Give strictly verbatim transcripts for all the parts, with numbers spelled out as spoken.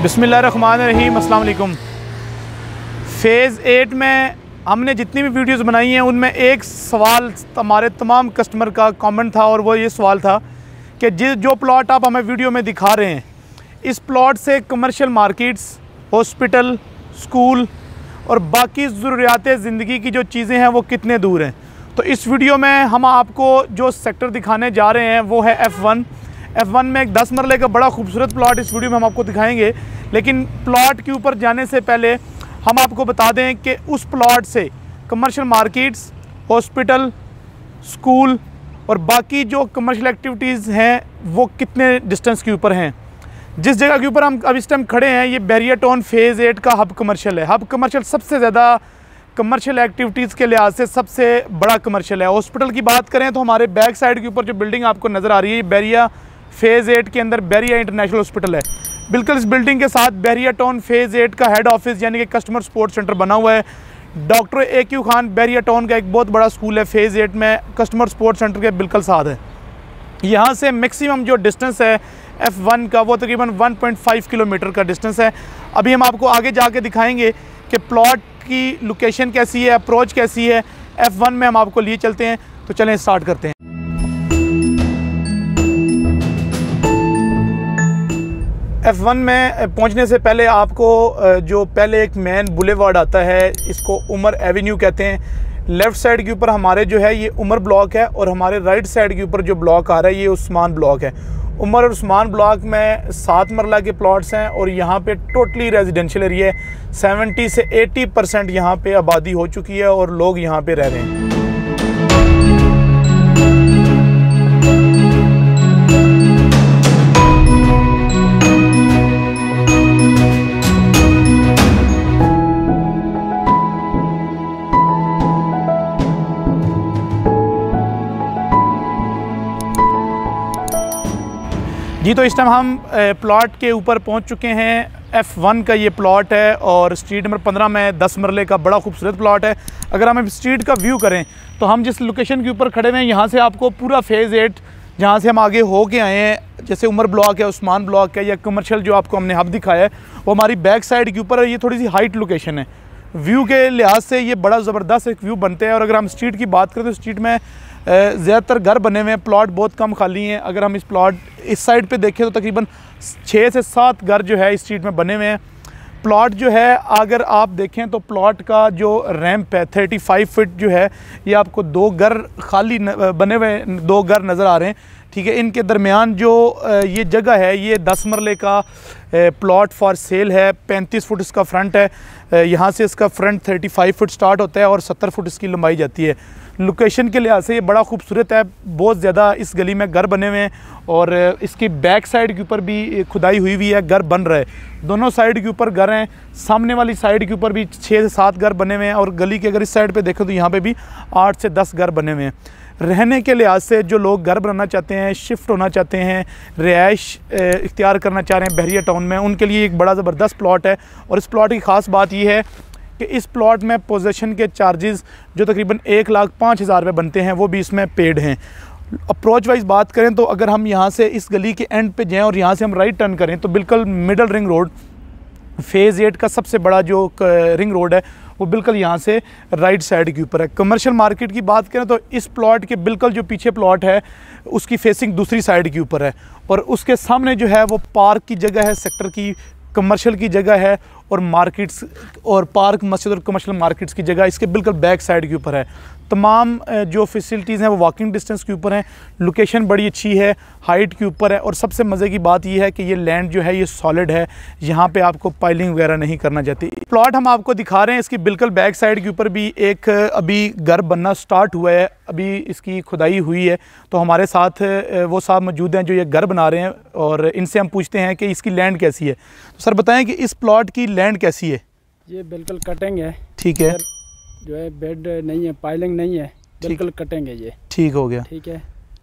बिस्मिल्लाहिर्रहमानिर्रहीम, अस्सलाम वालेकुम। फ़ेज़ एट में हमने जितनी भी वीडियोस बनाई हैं उनमें एक सवाल हमारे तमाम कस्टमर का कमेंट था और वो ये सवाल था कि जिस जो प्लॉट आप हमें वीडियो में दिखा रहे हैं, इस प्लॉट से कमर्शियल मार्केट्स, हॉस्पिटल, स्कूल और बाकी ज़रूरियात ज़िंदगी की जो चीज़ें हैं वो कितने दूर हैं। तो इस वीडियो में हम आपको जो सेक्टर दिखाने जा रहे हैं वो है एफ़ वन। एफ़ वन में एक दस मरले का बड़ा खूबसूरत प्लॉट इस वीडियो में हम आपको दिखाएंगे। लेकिन प्लॉट के ऊपर जाने से पहले हम आपको बता दें कि उस प्लॉट से कमर्शियल मार्केट्स, हॉस्पिटल, स्कूल और बाकी जो कमर्शियल एक्टिविटीज़ हैं वो कितने डिस्टेंस के ऊपर हैं। जिस जगह के ऊपर हम अब इस टाइम खड़े हैं, ये बैरिया टाउन फ़ेज़ एट का हब कमर्शियल है। हब कमर्शियल सबसे ज़्यादा कमर्शियल एक्टिविटीज़ के लिहाज से सबसे बड़ा कमर्शियल है। हॉस्पिटल की बात करें तो हमारे बैक साइड के ऊपर जो बिल्डिंग आपको नज़र आ रही है, ये बैरिया फ़ेज़ एट के अंदर बैरिया इंटरनेशनल हॉस्पिटल है। बिल्कुल इस बिल्डिंग के साथ बैरिया टाउन फ़ेज़ एट का हेड ऑफिस यानी कि कस्टमर सपोर्ट सेंटर बना हुआ है। Doctor A Q Khan Bahria town का एक बहुत बड़ा स्कूल है, फ़ेज़ एट में कस्टमर सपोर्ट सेंटर के बिल्कुल साथ है। यहाँ से मैक्सिमम जो डिस्टेंस है एफ़ वन का वो तकरीबन वन पॉइंट फाइव किलोमीटर का डिस्टेंस है। अभी हम आपको आगे जाके दिखाएंगे कि प्लॉट की लोकेशन कैसी है, अप्रोच कैसी है। एफ़ वन में हम आपको लिए चलते हैं, तो चलें स्टार्ट करते हैं। एफ़ वन में पहुंचने से पहले आपको जो पहले एक मेन बुलेवार्ड आता है, इसको उमर एवेन्यू कहते हैं। लेफ़्ट साइड के ऊपर हमारे जो है ये उमर ब्लॉक है और हमारे राइट साइड के ऊपर जो ब्लॉक आ रहा है ये उस्मान ब्लॉक है। उमर और उस्मान ब्लॉक में सात मरला के प्लॉट्स हैं और यहाँ पे टोटली रेजिडेंशियल एरिया है। सेवेंटी से एटी परसेंट यहाँ पे आबादी हो चुकी है और लोग यहाँ पे रह रहे हैं। जी तो इस टाइम हम प्लॉट के ऊपर पहुंच चुके हैं। एफ़ वन का ये प्लॉट है और स्ट्रीट नंबर पंद्रह में दस मरले का बड़ा खूबसूरत प्लॉट है। अगर हम स्ट्रीट का व्यू करें तो हम जिस लोकेशन के ऊपर खड़े हुए हैं यहाँ से आपको पूरा फ़ेज़ एट, जहाँ से हम आगे हो के आए हैं, जैसे उमर ब्लॉक है, उस्मान ब्लॉक है या कमर्शियल जो आपको हमने हब दिखाया है वो हमारी बैक साइड के ऊपर है। ये थोड़ी सी हाइट लोकेशन है। व्यू के लिहाज से ये बड़ा ज़बरदस्त एक व्यू बनते हैं। और अगर हम स्ट्रीट की बात करें तो स्ट्रीट में ज़्यादातर घर बने हुए हैं, प्लॉट बहुत कम खाली हैं। अगर हम इस प्लॉट इस साइड पे देखें तो तकरीबन छः से सात घर जो है इस स्ट्रीट में बने हुए हैं। प्लॉट जो है अगर आप देखें तो प्लॉट का जो रैंप है थर्टी फाइव फीट जो है, ये आपको दो घर खाली बने हुए दो घर नज़र आ रहे हैं। ठीक है, इनके दरमियान जो ये जगह है ये दस मरले का प्लॉट फॉर सेल है। पैंतीस फुट इसका फ्रंट है। यहाँ से इसका front thirty five foot start होता है और सत्तर फुट इसकी लंबाई जाती है। लोकेशन के लिहाज से ये बड़ा खूबसूरत है। बहुत ज़्यादा इस गली में घर बने हुए हैं और इसकी बैक साइड के ऊपर भी खुदाई हुई हुई है, घर बन रहा है। दोनों साइड के ऊपर घर हैं। सामने वाली साइड के ऊपर भी छः से सात घर बने हुए हैं और गली के अगर इस साइड पे देखें तो यहाँ पे भी आठ से दस घर बने हुए हैं। रहने के लिहाज से जो लोग घर बनाना चाहते हैं, शिफ्ट होना चाहते हैं, रिहाइश इख्तियार करना चाह रहे हैं बैरिया टाउन में, उनके लिए एक बड़ा ज़बरदस्त प्लॉट है। और इस प्लॉट की ख़ास बात यह है कि इस प्लॉट में पोजेसन के चार्जेस जो तकरीबन एक लाख पाँच हज़ार रुपये बनते हैं वो भी इसमें पेड हैं। अप्रोच वाइज बात करें तो अगर हम यहाँ से इस गली के एंड पे जाएं और यहाँ से हम राइट टर्न करें तो बिल्कुल middle ring road, phase eight का सबसे बड़ा जो रिंग रोड है वो बिल्कुल यहाँ से राइट साइड के ऊपर है। कमर्शियल मार्केट की बात करें तो इस प्लॉट के बिल्कुल जो पीछे प्लॉट है उसकी फेसिंग दूसरी साइड के ऊपर है और उसके सामने जो है वो पार्क की जगह है, सेक्टर की कमर्शियल की जगह है और मार्केट्स और पार्क, मस्जिद और कमर्शियल मार्केट्स की जगह इसके बिल्कुल बैक साइड के ऊपर है। तमाम जो फैसिलिटीज़ हैं वो वॉकिंग डिस्टेंस के ऊपर हैं। लोकेशन बड़ी अच्छी है, हाइट के ऊपर है और सबसे मज़े की बात यह है कि ये लैंड जो है ये सॉलिड है। यहाँ पे आपको पाइलिंग वगैरह नहीं करना चाहती। प्लॉट हम आपको दिखा रहे हैं, इसकी बिल्कुल बैक साइड के ऊपर भी एक अभी घर बनना स्टार्ट हुआ है, अभी इसकी खुदाई हुई है। तो हमारे साथ वो साहब मौजूद हैं जो ये घर बना रहे हैं और इनसे हम पूछते हैं कि इसकी लैंड कैसी है। तो सर बताएँ कि इस प्लॉट की लैंड कैसी है? ये बिल्कुल कटिंग है। ठीक है, जो है बेड नहीं है, पाइलिंग नहीं है, बिल्कुल कटिंग है ये। ठीक हो गया। ठीक है,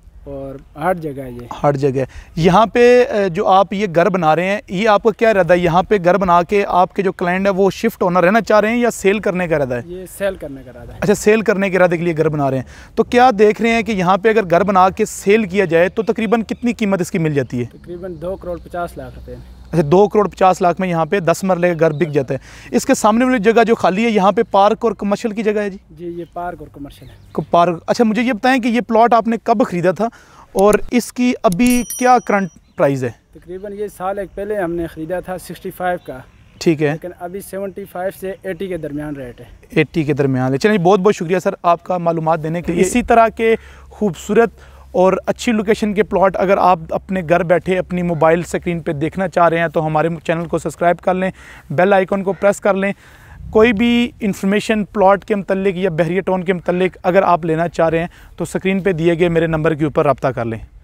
और हार्ड जगह है ये, हार्ड जगह है। यहाँ पे जो आप ये घर बना रहे हैं, ये आपका क्या इरादा है? यहाँ पे घर बना के आपके जो क्लाइंट है वो शिफ्ट होना रहना चाह रहे हैं या सेल करने का इरादा है? ये सेल करने का इरादा है। अच्छा, सेल करने के इरादे के लिए घर बना रहे हैं। तो क्या देख रहे हैं कि यहाँ पे अगर घर बना के सेल किया जाए तो तकरीबन कितनी कीमत इसकी मिल जाती है? तकरीबन दो करोड़ पचास लाख रुपए। अच्छा, दो करोड़ पचास लाख में यहाँ पे दस मरले का घर बिक जाता है। इसके सामने वाली जगह जो खाली है यहाँ पे पार्क और कमर्शियल की जगह है जी? जी ये पार्क और कमर्शियल है। को पार्क। अच्छा, मुझे ये बताएं कि ये प्लॉट आपने कब ख़रीदा था और इसकी अभी क्या करंट प्राइस है? तकरीबन ये साल एक पहले हमने ख़रीदा था सिक्सटी फाइव का, ठीक है, लेकिन अभी सेवेंटी फाइव से एटी के दरमियान रेट है। एट्टी के दरमियान है। चलिए, बहुत बहुत शुक्रिया सर आपका मालूमात देने के लिए। इसी तरह के खूबसूरत और अच्छी लोकेशन के प्लॉट अगर आप अपने घर बैठे अपनी मोबाइल स्क्रीन पे देखना चाह रहे हैं तो हमारे चैनल को सब्सक्राइब कर लें, बेल आइकन को प्रेस कर लें। कोई भी इंफॉर्मेशन प्लॉट के मतलब या बहरिया टाउन के मतलब अगर आप लेना चाह रहे हैं तो स्क्रीन पे दिए गए मेरे नंबर के ऊपर रब्ता कर लें।